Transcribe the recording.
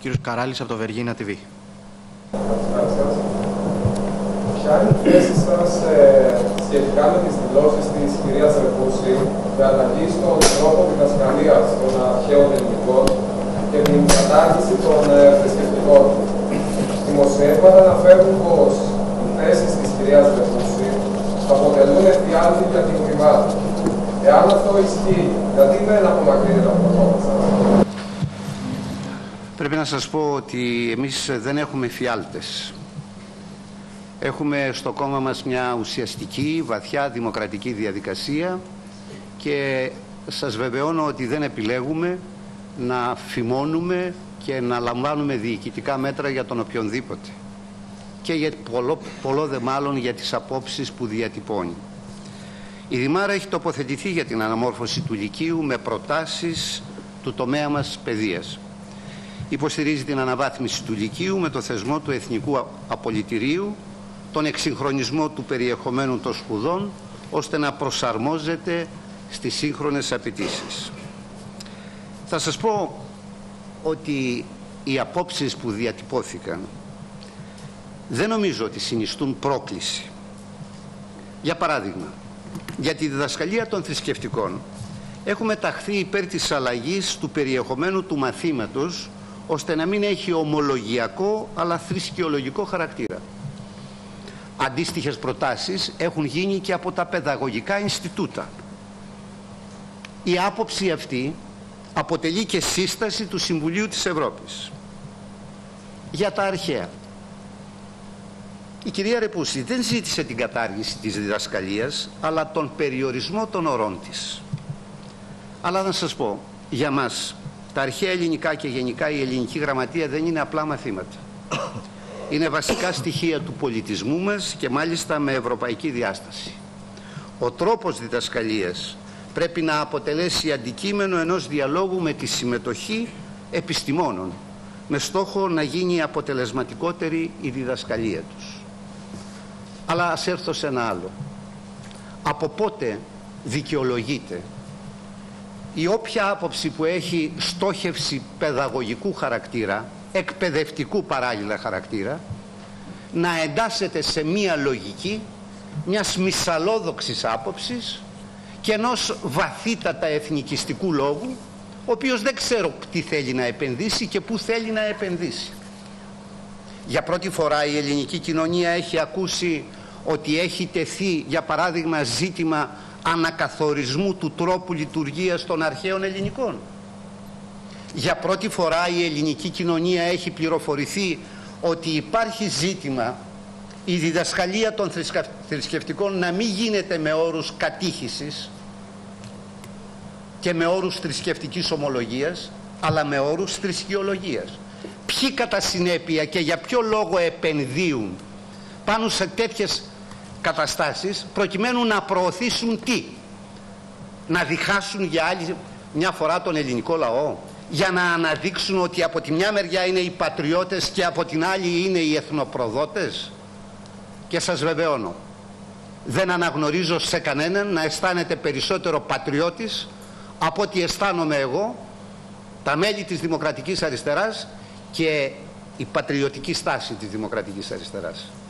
κύριος Καράλης από το Βεργίνα TV. Ποια είναι η θέση σας σχετικά με τις δηλώσεις της κυρίας Ρεπούση για αλλαγή στον τρόπο διδασκαλίας των αρχαίων ελληνικών και την κατάργηση των θρησκευτικών? Δημοσιεύματα αναφέρουν πως οι θέσεις της κυρίας Ρεπούση αποτελούν εφιάλτη για την κρυμάτη. Εάν αυτό ισχύει, γιατί δεν απομακρύνεται από το κόμμα σας? Πρέπει να σας πω ότι εμείς δεν έχουμε φιάλτες. Έχουμε στο κόμμα μας μια ουσιαστική, βαθιά δημοκρατική διαδικασία και σας βεβαιώνω ότι δεν επιλέγουμε να φημώνουμε και να λαμβάνουμε διοικητικά μέτρα για τον οποιονδήποτε. Και για πολλό δε μάλλον για τις απόψεις που διατυπώνει. Η Δημάρα έχει τοποθετηθεί για την αναμόρφωση του Λυκείου με προτάσεις του τομέα μας παιδείας. Υποστηρίζει την αναβάθμιση του Λυκείου με το θεσμό του Εθνικού Απολυτηρίου, τον εξυγχρονισμό του περιεχομένου των σπουδών, ώστε να προσαρμόζεται στις σύγχρονες απαιτήσεις. Θα σας πω ότι οι απόψεις που διατυπώθηκαν δεν νομίζω ότι συνιστούν πρόκληση. Για παράδειγμα, για τη διδασκαλία των θρησκευτικών έχουμε ταχθεί υπέρ της αλλαγής του περιεχομένου του μαθήματος, ώστε να μην έχει ομολογιακό αλλά θρησκεολογικό χαρακτήρα. Αντίστοιχες προτάσεις έχουν γίνει και από τα παιδαγωγικά Ινστιτούτα. Η άποψη αυτή αποτελεί και σύσταση του Συμβουλίου της Ευρώπης. Για τα αρχαία, η κυρία Ρεπούση δεν ζήτησε την κατάργηση της διδασκαλίας, αλλά τον περιορισμό των ορών της. Αλλά να σας πω, για μας τα αρχαία ελληνικά και γενικά η ελληνική γραμματεία δεν είναι απλά μαθήματα. Είναι βασικά στοιχεία του πολιτισμού μας και μάλιστα με ευρωπαϊκή διάσταση. Ο τρόπος διδασκαλίας πρέπει να αποτελέσει αντικείμενο ενός διαλόγου με τη συμμετοχή επιστημόνων, με στόχο να γίνει αποτελεσματικότερη η διδασκαλία τους. Αλλά ας έρθω σε ένα άλλο. Από πότε δικαιολογείται η όποια άποψη που έχει στόχευση παιδαγωγικού χαρακτήρα, εκπαιδευτικού παράλληλα χαρακτήρα, να εντάσσεται σε μία λογική μιας μυσαλόδοξης άποψης και ενός βαθύτατα εθνικιστικού λόγου, ο οποίος δεν ξέρω τι θέλει να επενδύσει και πού θέλει να επενδύσει. Για πρώτη φορά η ελληνική κοινωνία έχει ακούσει ότι έχει τεθεί, για παράδειγμα, ζήτημα ανακαθορισμού του τρόπου λειτουργίας των αρχαίων ελληνικών. Για πρώτη φορά η ελληνική κοινωνία έχει πληροφορηθεί ότι υπάρχει ζήτημα η διδασκαλία των θρησκευτικών να μην γίνεται με όρους κατήχησης και με όρους θρησκευτικής ομολογίας, αλλά με όρους θρησκειολογίας. Ποιοι κατά συνέπεια και για ποιο λόγο επενδύουν πάνω σε τέτοιες καταστάσεις, προκειμένου να προωθήσουν τι? Να διχάσουν για άλλη μια φορά τον ελληνικό λαό, για να αναδείξουν ότι από τη μια μεριά είναι οι πατριώτες και από την άλλη είναι οι εθνοπροδότες? Και σας βεβαιώνω, δεν αναγνωρίζω σε κανέναν να αισθάνεται περισσότερο πατριώτης από ό,τι αισθάνομαι εγώ, τα μέλη της Δημοκρατικής Αριστεράς και η πατριωτική στάση της Δημοκρατικής Αριστεράς.